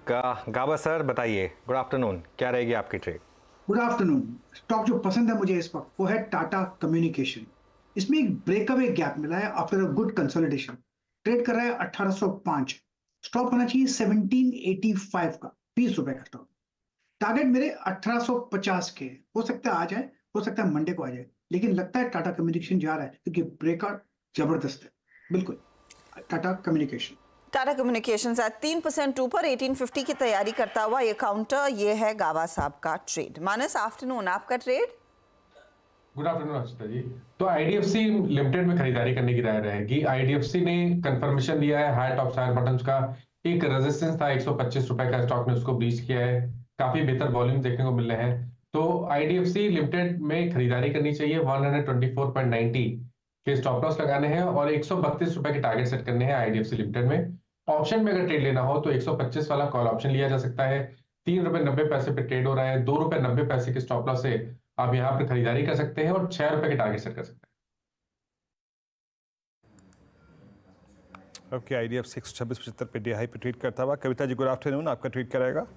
गाबा sir बताइए, good afternoon, क्या रहेगी आपकी ट्रेड? Good afternoon. स्टॉक जो पसंद है मुझे इस वक्त वो है टाटा कम्युनिकेशन। इसमें एक ब्रेकअवे गैप मिला है after a good consolidation. Trade कर रहा है 1805। स्टॉप होना चाहिए 1785 का, 20 रुपए का स्टॉप। टारगेट मेरे 1850 के हैं। हो सकता है आ जाए, हो सकता है मंडे को आ जाए, लेकिन लगता है टाटा कम्युनिकेशन जा रहा है क्योंकि ब्रेकआउट जबरदस्त है। बिल्कुल टाटा कम्युनिकेशन। टाटा कम्युनिकेशंस आज 3% ऊपर 1850 की तैयारी करता हुआ ये काउंटर, ये है गावा साहब का ट्रेड। मानस, आफ्टरनून आपका trade. Good afternoon Akshata ji. तो आईडीएफसी लिमिटेड में खरीदारी करने की राय रहेगी। आईडीएफसी ने कंफर्मेशन दिया है हाई टॉप चार बटन का। एक रेजिस्टेंस था 125 रुपए का, स्टॉक ने उसको ब्रीच किया है। काफी बेहतर वॉल्यूम देखने को मिल रहे हैं, तो आईडीएफसी लिमिटेड में खरीदारी करनी चाहिए। 124.90 के स्टॉप लॉस लगाने हैं और 132 रुपए के टारगेट सेट करने हैं आईडीएफसी लिमिटेड में। ऑप्शन में अगर ट्रेड लेना हो तो 125 वाला कॉल ऑप्शन लिया जा सकता है। 3 रुपए 90 पैसे पे ट्रेड हो रहा है। 2 रुपए 90 पैसे के स्टॉप लॉस से आप यहाँ पर खरीदारी कर सकते हैं और 6 रुपए के टारगेट सेट कर सकते हैं। ओके, आईडीएफसी 126.75 पे डे हाई पे ट्रेड करता हुआ। कविता जी गुड आफ्टरनून, आपका ट्रेड क्या रहेगा?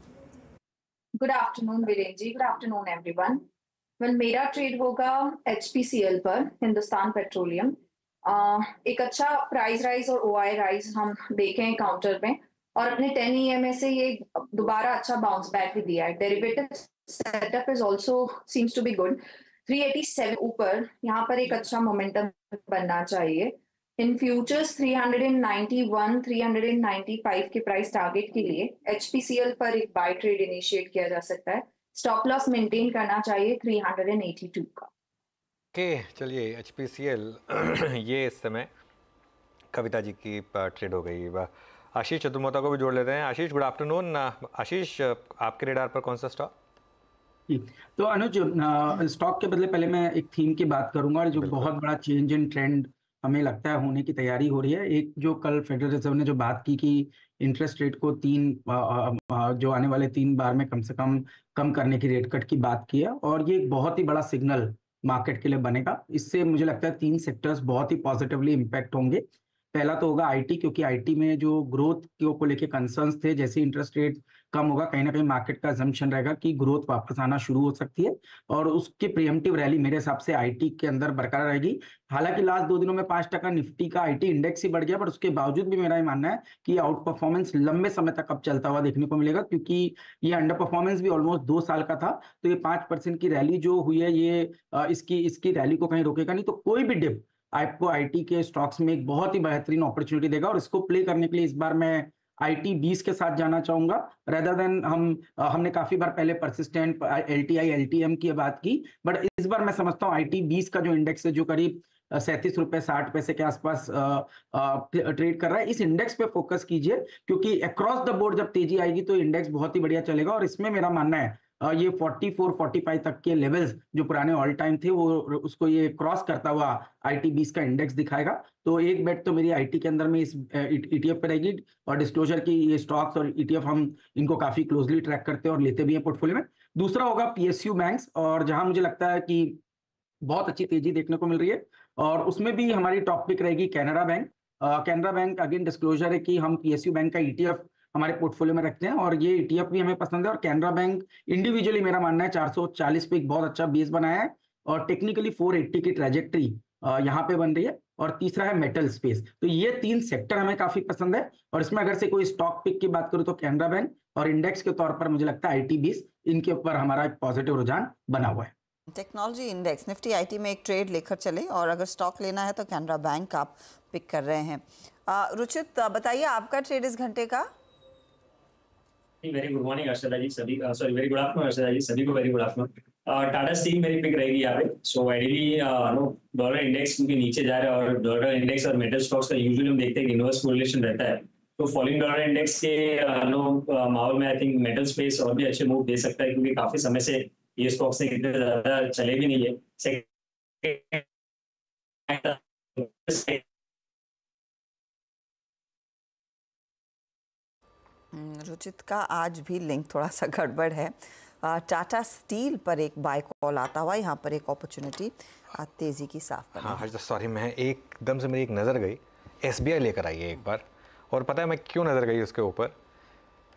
Good afternoon Virendra ji, good afternoon everyone. मेरा ट्रेड होगा एचपीसीएल पर, हिंदुस्तान पेट्रोलियम। एक अच्छा प्राइस राइज और ओआई राइज हम देखें काउंटर में, और अपने 10 ईएमए से ये दोबारा अच्छा बाउंस बैक भी दिया है। Derivative setup is also seems to be good. 387 ऊपर यहाँ पर एक अच्छा मोमेंटम बनना चाहिए। इन फ्यूचर्स 391 395 के प्राइस टारगेट के लिए एचपीसीएल पर एक बाय ट्रेड इनिशिएट किया जा सकता है। स्टॉप लॉस मेंटेन करना चाहिए 382 का। ओके, चलिए एचपीसीएल ये इस समय कविता जी की ट्रेड हो गई। आशीष चतुर्मोता को भी जोड़ लेते हैं। आशीष गुड आफ्टरनून। आशीष, आपके रेडार पर कौन सा स्टॉक? तो अनुज, स्टॉक के बदले पहले मैं एक थीम की बात करूंगा, और जो बहुत बड़ा चेंज इन ट्रेंड हमें लगता है होने की तैयारी हो रही है। एक जो कल फेडरल रिजर्व ने जो बात की कि इंटरेस्ट रेट को जो आने वाले 3 बार में कम से कम करने की रेट कट की बात की है, और ये एक बहुत ही बड़ा सिग्नल मार्केट के लिए बनेगा। इससे मुझे लगता है 3 सेक्टर्स बहुत ही पॉजिटिवली इम्पैक्ट होंगे। पहला तो होगा आईटी, क्योंकि आईटी में जो ग्रोथ को लेके कंसर्न्स थे, जैसे इंटरेस्ट रेट कम होगा कहीं ना कहीं मार्केट का अजम्पशन रहेगा कि ग्रोथ वापस आना शुरू हो सकती है, और उसकी प्रीएम्प्टिव रैली मेरे हिसाब से आईटी के अंदर बरकरार रहेगी। हालांकि लास्ट 2 दिनों में 5% निफ्टी का आईटी इंडेक्स ही बढ़ गया, पर उसके बावजूद भी मेरा ये मानना है कि आउट परफॉर्मेंस लंबे समय तक अब चलता हुआ देखने को मिलेगा, क्योंकि ये अंडर परफॉर्मेंस भी ऑलमोस्ट 2 साल का था। तो ये 5% की रैली जो हुई है, ये इसकी रैली को कहीं रोकेगा नहीं। तो कोई भी डिप आपको आईटी के स्टॉक्स में एक बहुत ही बेहतरीन अपॉर्चुनिटी देगा, और इसको प्ले करने के लिए इस बार मैं आईटी 20 के साथ जाना चाहूंगा, रेदर देन हमने काफी बार पहले परसिस्टेंट एलटीआई एलटीएम की बात की, बट इस बार मैं समझता हूँ आईटी 20 का जो इंडेक्स है, जो करीब 37 रुपए 60 पैसे के आसपास ट्रेड कर रहा है, इस इंडेक्स पे फोकस कीजिए, क्योंकि अक्रॉस द बोर्ड जब तेजी आएगी तो इंडेक्स बहुत ही बढ़िया चलेगा। और इसमें मेरा मानना है ये 44-45 तक के लेवल्स जो पुराने ऑल टाइम थे, वो उसको ये क्रॉस करता हुआ आईटी 20 का इंडेक्स दिखाएगा। तो एक बेट तो मेरी आईटी के अंदर में इस ईटीएफ पे रहेगी, और डिस्क्लोजर की ये स्टॉक्स और ईटीएफ हम इनको काफी क्लोजली ट्रैक करते हैं और लेते भी हैं पोर्टफोलियो में। दूसरा होगा पीएसयू बैंक्स, और जहां मुझे लगता है कि बहुत अच्छी तेजी देखने को मिल रही है, और उसमें भी हमारी टॉप पिक रहेगी Canara Bank. Canara Bank again disclosure है कि हम पीएसयू बैंक का ईटीएफ हमारे पोर्टफोलियो में रखते हैं, और ये ईटीएफ भी हमें पसंद है। और कैनरा बैंक इंडिविजुअली मेरा मानना है 440 पे एक बहुत अच्छा बेस बनाया है, और टेक्निकली 480 की ट्रेजेक्टरी यहाँ पे बन रही है। और तीसरा है मेटल स्पेस। तो ये 3 सेक्टर हमें काफी पसंद है, और इसमें अगर से कोई स्टॉक पिक की बात करूं तो कैनरा बैंक, और इंडेक्स के तौर पर मुझे लगता है आईटी 20, इनके ऊपर हमारा एक पॉजिटिव रुझान बना हुआ है। टेक्नोलॉजी इंडेक्स निफ्टी आईटी में एक ट्रेड लेकर चले, और अगर स्टॉक लेना है तो कैनरा बैंक आप पिक कर रहे हैं। रुचित बताइए आपका ट्रेड इस घंटे का। Very good morning Arshada ji, सभी sorry very good afternoon Arshada ji, सभी को very good afternoon. Tata Steel मेरी पिक रहेगी यहाँ पे। सो आइडियली डॉलर इंडेक्स क्योंकि नीचे जा रहा है, और डॉलर इंडेक्स और मेटल स्टॉक्स का यूजुअली हम देखते हैं कि इनवर्स कोरिलेशन रहता है, तो फॉलिंग डॉलर इंडेक्स के माहौल में आई थिंक मेटल स्पेस और भी अच्छे मूव दे सकता है, क्योंकि काफी समय से ये स्टॉक्स ने इतने ज्यादा चले भी नहीं है। रुचित का आज भी लिंक थोड़ा सा गड़बड़ है। टाटा स्टील पर एक बाय कॉल आता हुआ, यहाँ पर एक अपॉर्चुनिटी तेजी की साफ बनी। हाँ सॉरी, मैं एकदम से मेरी एक नज़र गई, एसबीआई लेकर आई है एक बार, और पता है मैं क्यों नज़र गई उसके ऊपर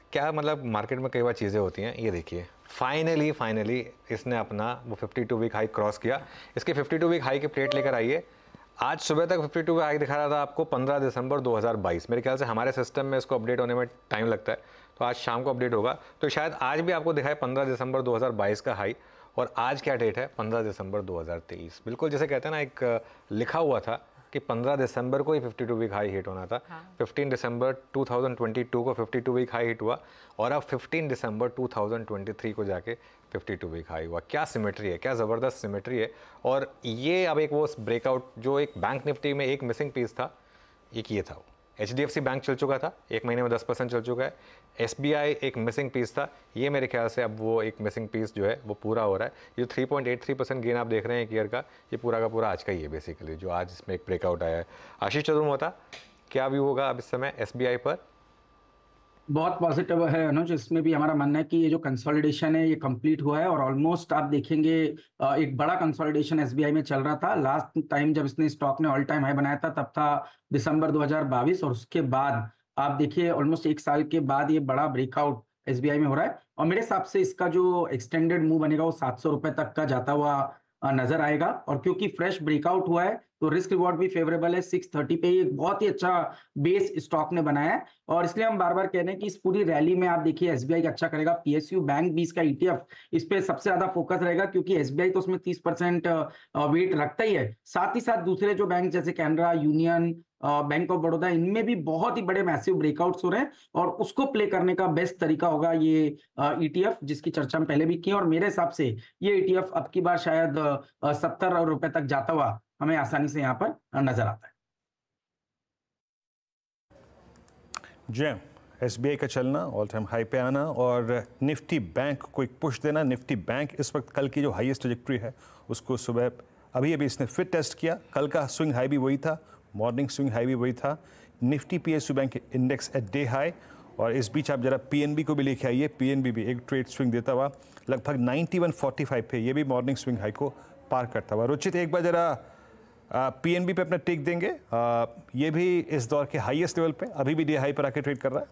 क्या मतलब मार्केट में कई बार चीज़ें होती हैं। ये देखिए फाइनली इसने अपना वो 52 वीक हाई क्रॉस किया। इसके 52 वीक हाई की प्लेट लेकर आइए। आज सुबह तक 52 वीक हाई दिखा रहा था आपको 15 दिसंबर 2022। मेरे ख्याल से हमारे सिस्टम में इसको अपडेट होने में टाइम लगता है, तो आज शाम को अपडेट होगा, तो शायद आज भी आपको दिखाए 15 दिसंबर 2022 का हाई। और आज क्या डेट है? 15 दिसंबर 2023। बिल्कुल जैसे कहते हैं ना, एक लिखा हुआ था कि 15 दिसंबर को ही 52 वीक हाई हिट होना था। 15 दिसंबर 2022 को 52 वीक हाई हिट हुआ और अब 15 दिसंबर 2023 को जाके 52 वीक हाई हुआ। क्या सिमेट्री है, क्या ज़बरदस्त सिमेट्री है। और ये अब एक वो ब्रेकआउट जो एक बैंक निफ्टी में एक मिसिंग पीस था, एक ये था। वो HDFC बैंक चल चुका था, एक महीने में 10% चल चुका है। SBI एक मिसिंग पीस था, ये मेरे ख्याल से अब वो एक मिसिंग पीस जो है वो पूरा हो रहा है। ये 3.83% गेन आप देख रहे हैं एक ईयर का, ये पूरा का पूरा आज का ही है बेसिकली, जो आज इसमें एक ब्रेकआउट आया है। आशीष चतुर्मोता, क्या व्यू होगा अब इस समय SBI पर? बहुत पॉजिटिव है अनुज। इसमें भी हमारा मानना है कि ये जो कंसोलिडेशन है ये कंप्लीट हुआ है और ऑलमोस्ट आप देखेंगे एक बड़ा कंसोलिडेशन SBI में चल रहा था। लास्ट टाइम जब इसने स्टॉक ने ऑल टाइम हाई बनाया था तब था दिसंबर 2022 और उसके बाद आप देखिए ऑलमोस्ट 1 साल के बाद ये बड़ा ब्रेकआउट SBI में हो रहा है। और मेरे हिसाब से इसका जो एक्सटेंडेड मूव बनेगा वो 700 रुपए तक का जाता हुआ नजर आएगा। और क्योंकि फ्रेश ब्रेकआउट हुआ है तो रिस्क रिवॉर्ड भी फेवरेबल है। 630 पे एक बहुत ही अच्छा बेस स्टॉक ने बनाया है और इसलिए हम बार बार कह रहे हैं कि इस पूरी रैली में आप देखिए SBI अच्छा करेगा। PSU बैंक भी इसका ETF इस पे सबसे ज्यादा फोकस रहेगा क्योंकि SBI तो उसमें 30% वेट रखता ही है। साथ ही साथ दूसरे जो बैंक जैसे Canara, Union, Bank of Baroda, इनमें भी बहुत ही बड़े मैसिव ब्रेकआउट्स हो रहे हैं और उसको प्ले करने का बेस्ट तरीका होगा ये ETF, जिसकी चर्चा हम पहले भी की। और मेरे हिसाब से ये ETF अब की बार शायद 70 रुपए तक जाता हुआ हमें आसानी से यहाँ पर नजर आता है। जय SBI का चलना, ऑल टाइम हाई पे आना और निफ्टी बैंक को एक पुश देना। निफ्टी बैंक इस वक्त कल की जो हाईएस्ट ट्रैजेक्टरी है उसको सुबह अभी इसने फिर टेस्ट किया। कल का स्विंग हाई भी वही था, मॉर्निंग स्विंग हाई भी वही था। Nifty PSU bank index at day high. और इस बीच आप जरा PNB को भी लेके आइए। PNB भी एक ट्रेड स्विंग देता हुआ लगभग 91.45 पे, ये भी मॉर्निंग स्विंग हाई को पार करता हुआ। रुचित, एक बार जरा PNB पे अपना टेक देंगे। ये भी इस दौर के हाईएस्ट लेवल पे अभी भी डे हाई पर आके ट्रेड कर रहा है।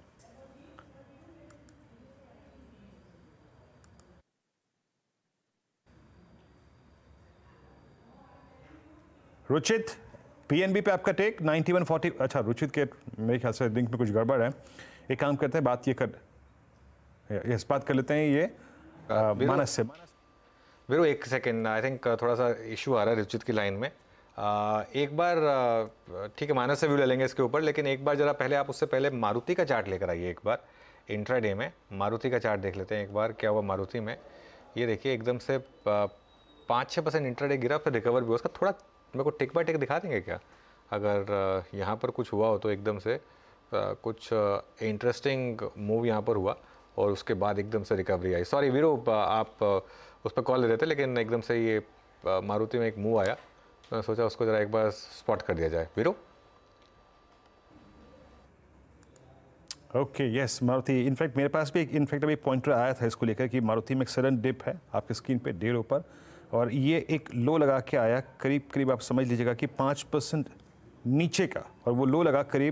रुचित, PNB पे आपका टेक 91.40। अच्छा, रुचित के मेरे ख्याल से लिंक में कुछ गड़बड़ है। एक काम करते हैं, बात बात कर लेते हैं ये मानस से। वीरू एक सेकेंड, आई थिंक थोड़ा सा इशू आ रहा है रुचित की लाइन में। एक बार ठीक है, मानस से व्यू ले लेंगे इसके ऊपर, लेकिन एक बार जरा पहले आप उससे पहले मारुति का चार्ट लेकर आइए। एक बार इंट्राडे में मारुति का चार्ट देख लेते हैं एक बार क्या हुआ मारुति में। ये देखिए एकदम से 5-6% इंट्राडे गिरा, फिर रिकवर भी हुआ। उसका थोड़ा मेरे को टिक बाय टिक दिखा देंगे क्या, अगर यहाँ पर कुछ हुआ हो तो एकदम से कुछ इंटरेस्टिंग मूव यहाँ पर हुआ और उसके बाद एकदम से रिकवरी आई। सॉरी वीरू, आप उस पर कॉल ले रहे थे, लेकिन एकदम से ये मारुति में एक मूव आया, मैं सोचा उसको ज़रा एक बार स्पॉट कर दिया जाए। Veeru okay, yes Maruti. In fact मेरे पास भी इनफैक्ट अभी पॉइंटर आया था इसको लेकर कि मारुति में एक सडन डिप है आपकी स्क्रीन पे डेढ़ ऊपर, और ये एक लो लगा के आया करीब आप समझ लीजिएगा कि 5% नीचे का, और वो लो लगा करीब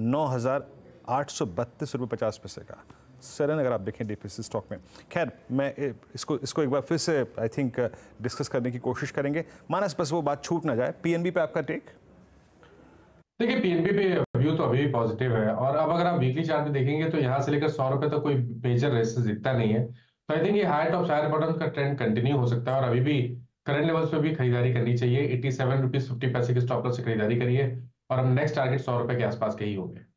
9,832 रुपये 50 पैसे का सडन, अगर आप देखें डीपीसी स्टॉक में। खैर, मैं इसको एक बार फिर से आई थिंक डिस्कस करने की कोशिश करेंगे। मानस, बस वो बात छूट ना जाए, PNB पे आपका टेक? देखिए, PNB पे व्यू तो अभी भी पॉजिटिव है, और अब अगर आप वीकली चार्ट में देखेंगे तो यहाँ से लेकर 100 रुपए तक कोई मेजर रेजिस्टेंस दिखता नहीं है। तो आई थिंक ये हाई टॉप हायर बॉटम का ट्रेंड कंटिन्यू हो सकता है, और अभी भी करंट लेवल्स पे भी खरीदारी करनी चाहिए। 87 रुपीज 50 पैसे के स्टॉप लॉस से खरीदारी करिए, और हम नेक्स्ट टारगेट 100 रुपए के आसपास के ही होंगे।